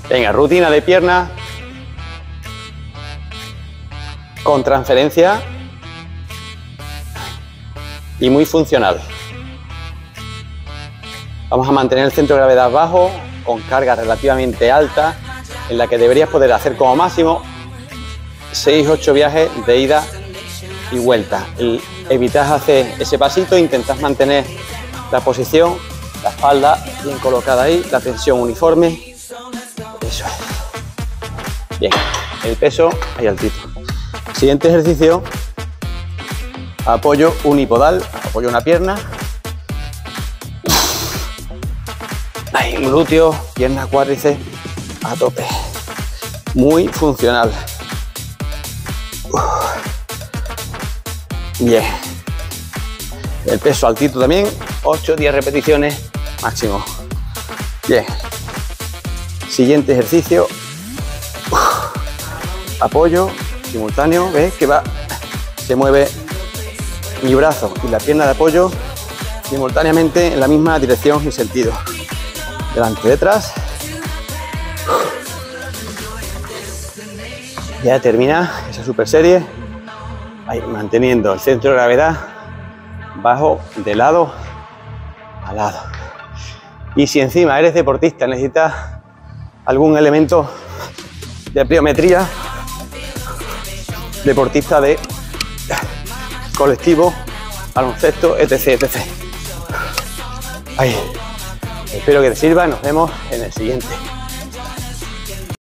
Venga, rutina de piernas con transferencia y muy funcional. Vamos a mantener el centro de gravedad bajo con carga relativamente alta, en la que deberías poder hacer como máximo 6-8 viajes de ida y vuelta. Evitas hacer ese pasito, intentas mantener la posición, la espalda bien colocada ahí, la tensión uniforme. Eso es. Bien, el peso ahí altito. Siguiente ejercicio, apoyo unipodal, apoyo una pierna. Ahí, glúteo, pierna, cuádriceps a tope. Muy funcional. Bien. El peso altito también, 8-10 repeticiones máximo. Bien. Siguiente ejercicio. Apoyo simultáneo, ¿ves? Que va, se mueve mi brazo y la pierna de apoyo simultáneamente en la misma dirección y sentido. Delante, detrás. Ya termina esa super serie. Ahí, manteniendo el centro de gravedad bajo de lado a lado. Y si encima eres deportista, necesitas algún elemento de pliometría, deportista de colectivo, baloncesto, etc, etc. Ahí. Espero que te sirva, nos vemos en el siguiente.